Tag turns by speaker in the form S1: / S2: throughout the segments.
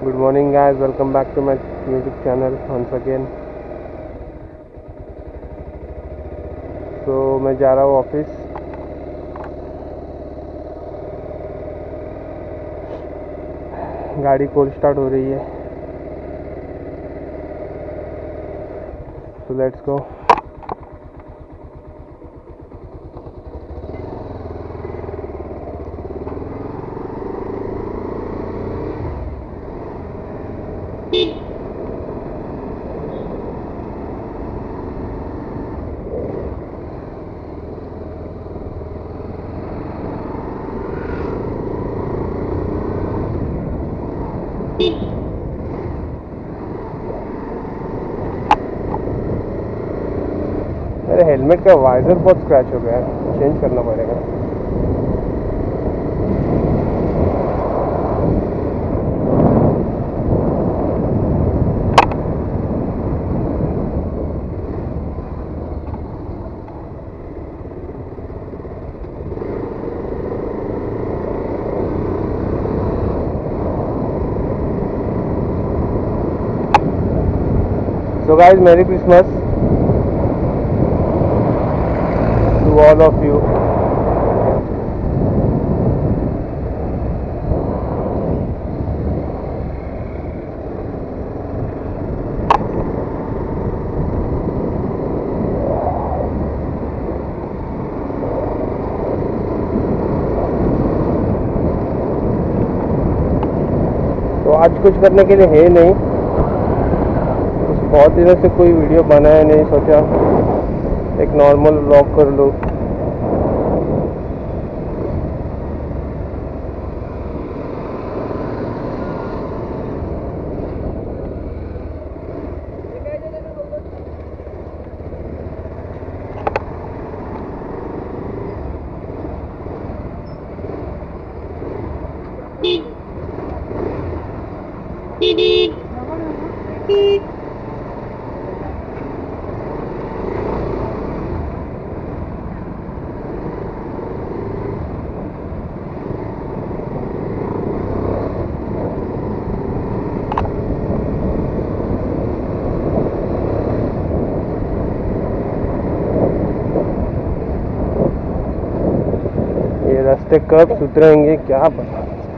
S1: Good morning guys, welcome back to my YouTube channel once again. So मैं जा रहा हूँ ऑफिस. गाड़ी कोल्ड स्टार्ट हो रही है. So let's go. मेरे हेलमेट का वाइजर बहुत स्क्रैच हो गया है, चेंज करना पड़ेगा. So guys, Merry Christmas to all of you. तो आज कुछ करने के लिए है नहीं, बहुत दिनों से कोई वीडियो बनाया नहीं, सोचा एक नॉर्मल व्लॉग कर लूँ. ये रास्ते कब सुधरेंगे क्या पता.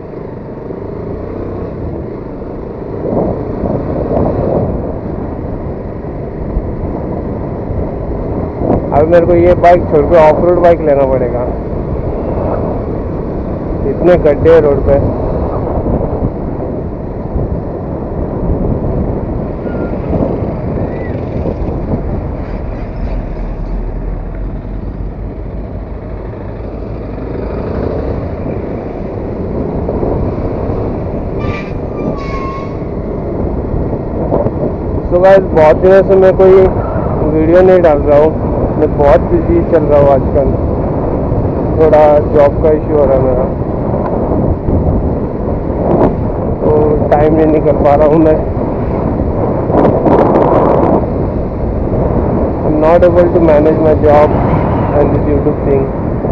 S1: अब मेरे को ये बाइक छोड़ के ऑफ रोड बाइक लेना पड़ेगा. इतने गड्ढे रोड पे. तो गाइस, बहुत दिनों से मैं कोई वीडियो नहीं डाल रहा हूँ. मैं बहुत बिजी चल रहा हूँ आजकल. थोड़ा जॉब का इश्यू हो रहा है मेरा, तो टाइम नहीं निकल पा रहा हूँ मैं. I am not able to manage my job and this YouTube thing.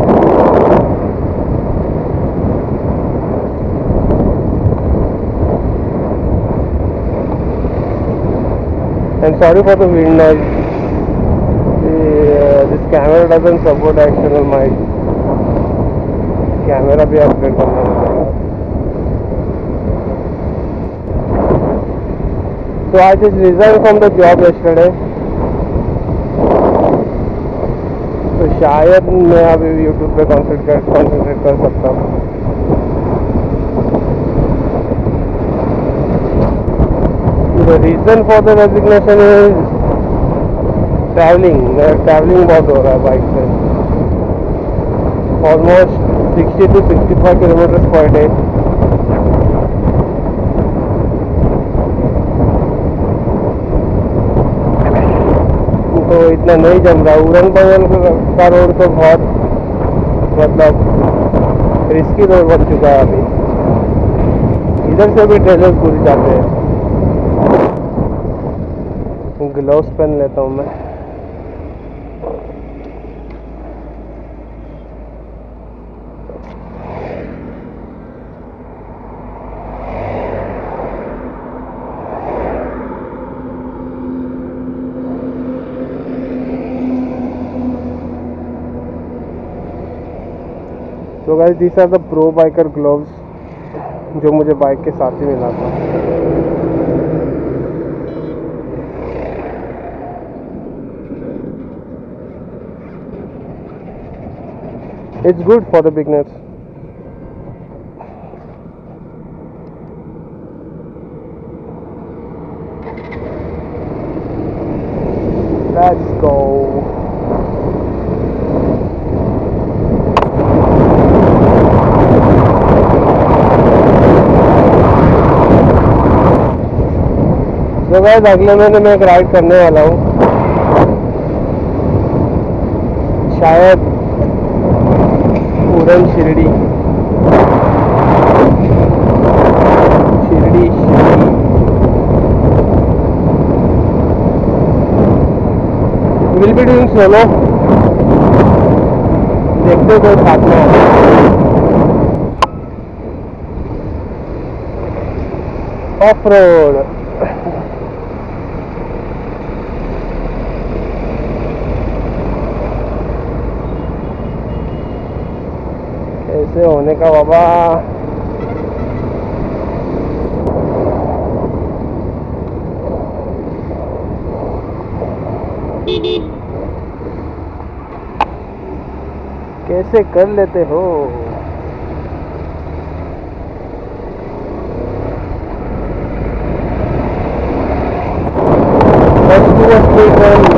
S1: And sorry for the wind noise. This camera doesn't support external mic. Camera भी upgrade करना पड़ेगा. So I just resigned from the job yesterday. तो शायद मैं अभी YouTube पे concentrate कर सकता हूँ. The reason for the resignation is traveling. Traveling बहुत हो रहा है बाइक से. Almost 60 to 65 kilometre per day. तो इतना नहीं जम रहा. उड़न बगल का रोड तो बहुत मतलब रिस्की रोड बन चुका है अभी. इधर से भी ट्रेलर घुस जाते हैं. ग्लव्स पहन लेता हूँ मैं. तो guys this are the pro biker gloves जो मुझे बाइक के साथ ही मिला था। It's good for the beginners. Let's go. तो गाइस अगले महीने मैं एक राइड करने वाला हूँ, शायद उड़न Shirdi. Will be doing solo, देखते कोई साथ में ऑफ रोड। कैसे होने का बाबा। कैसे कर लेते हो। Let's do a straight run.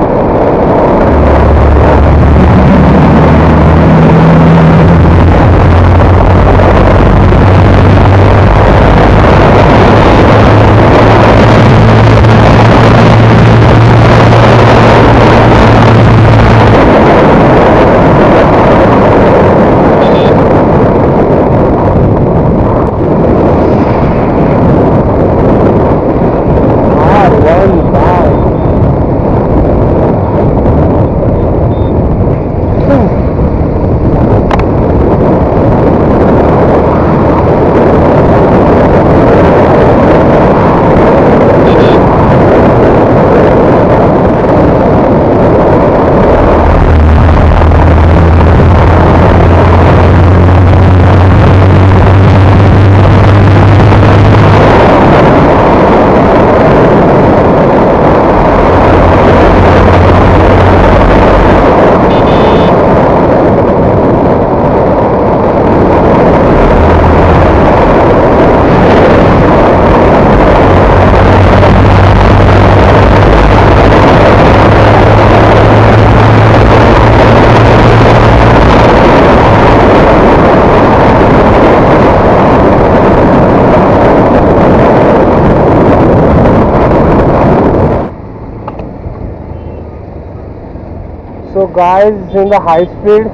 S1: So guys, in the high speed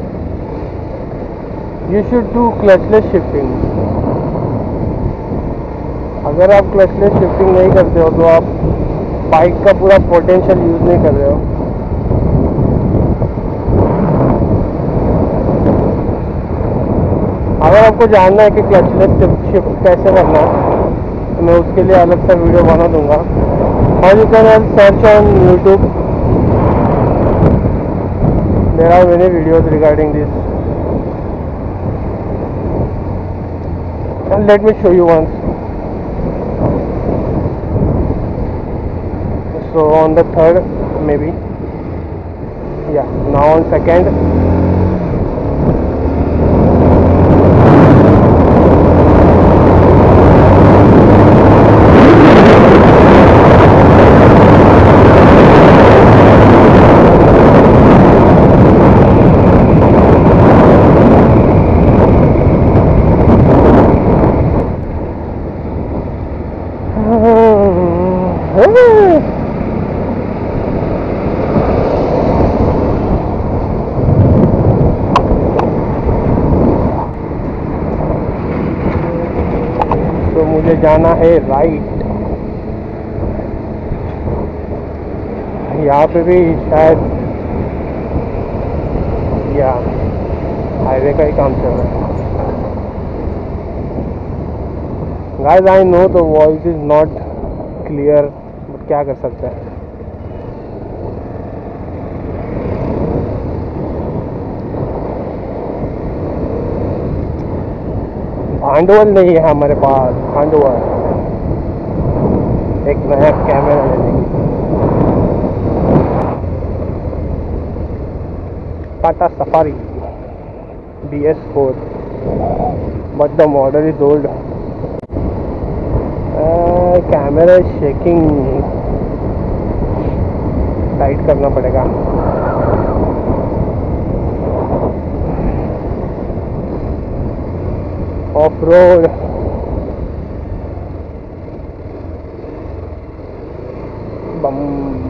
S1: you should do clutchless shifting. अगर आप क्लचलेस शिफ्टिंग नहीं करते हो तो आप बाइक का पूरा पोटेंशियल यूज नहीं कर रहे हो। अगर आपको जानना है कि क्लचलेस शिफ्ट कैसे करना है तो मैं उसके लिए अलग सा वीडियो बना दूंगा, और you can search on YouTube. There are many videos regarding this, and let me show you once. So on the third, maybe, yeah, now on second. तो मुझे जाना है राइट। यहाँ पे भी शायद या हाईवे का ही काम चल रहा है। Guys I know the voice is not clear, but क्या कर सकते हैं। भांडवल नहीं है हमारे पास, भांडवल एक नया कैमरा लेने की। Tata Safari BS4, but the model is old. Camera shaking, tight करना पड़ेगा। ऑफ रोड बम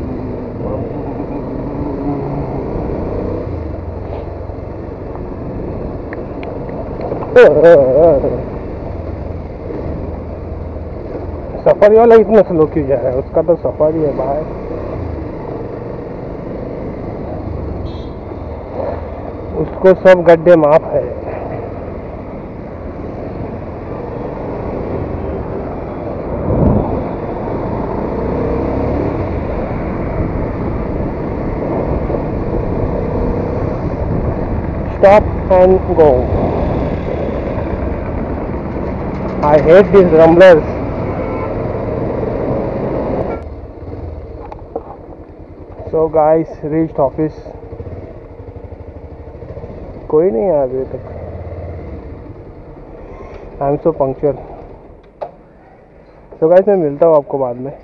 S1: सफारी वाला इतना स्लो क्यों जा रहा है? उसका तो सफारी है भाई। उसको सब गड्ढे माफ है। Stop and go. I hate these rumblers. So guys, reached office. कोई नहीं है अभी तक। I am so punctual. So guys, मैं मिलता हूँ आपको बाद में।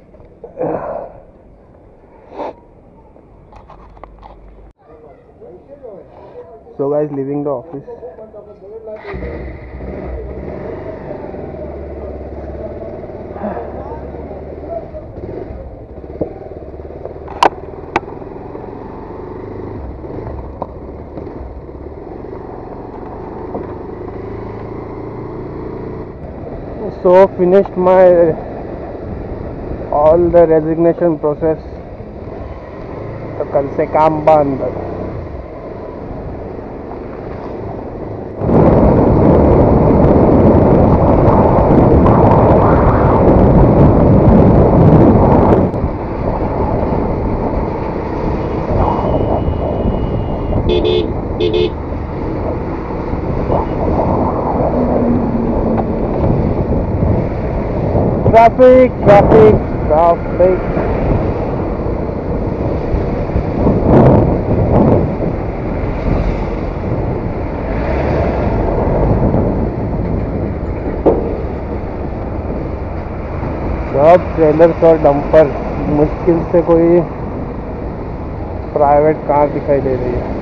S1: So guys, leaving the office. So finished my all the resignation process. तो कल से काम बंद। Traffic traffic traffic. सब ट्रेलर्स और डंपर, मुश्किल से कोई प्राइवेट कार दिखाई दे रही है।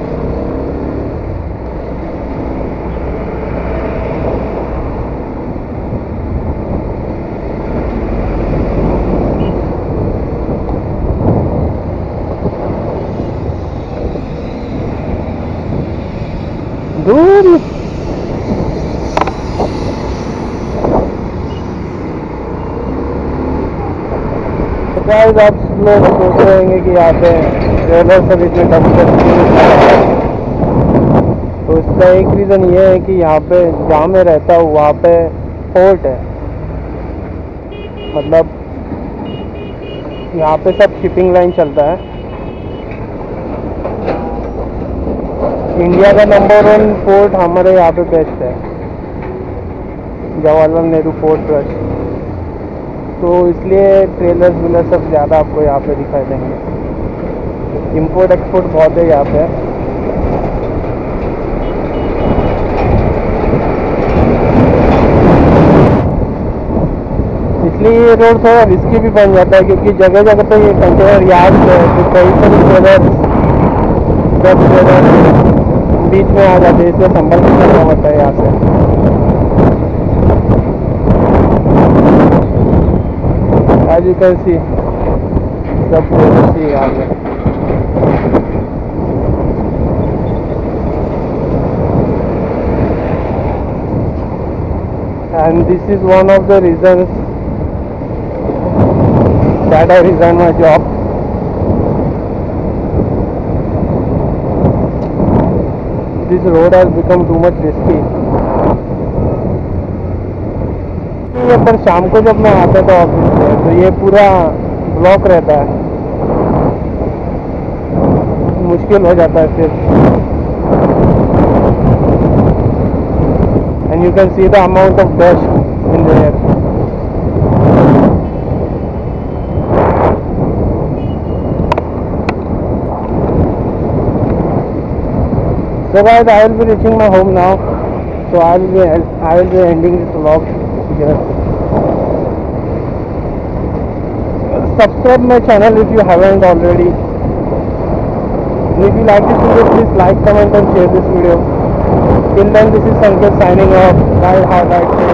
S1: दूर गाइस, आप लोग सोच रहे होंगे कि यहाँ पे ट्रेलर सब इतने कम करते हैं। तो इसका एक रीज़न ये है कि यहाँ पे जहाँ मैं रहता हूँ वहाँ पे पोर्ट है। मतलब यहाँ पे सब शिपिंग लाइन चलता है। इंडिया का नंबर 1 पोर्ट हमारे यहाँ पे बेस्ट है, जवाहरलाल नेहरू पोर्ट ट्रस्ट। तो इसलिए ट्रेलर्स व्हीलर सब ज़्यादा आपको यहाँ पे दिखाई देंगे। इंपोर्ट एक्सपोर्ट बहुत है यहाँ पे। इसलिए ये रोड थोड़ा रिस्की भी बन जाता है, क्योंकि जगह जगह पे ये कंटेनर यार्ड है, तो कहीं पर ट्रेलर सब ट्रेलर बीच में आ जाते हैं, इसलिए संभल के चलना होता है यहाँ से। As you can see, सब ट्रेलर्स ही यहाँ पे। And this is one of the reasons that I resigned my job. This road has become too much risky. पर शाम को जब मैं आता था ऑफिस से तो ये पूरा ब्लॉक रहता है, मुश्किल हो जाता है फिर। And you you can see the amount of dust in the air. So guys, I will be reaching my home now. So I will be ending this vlog here. Subscribe my channel if you haven't already. And if you like this video, please like, comment and share this video. Till then, this is Sanket signing off. Bye, have a nice day.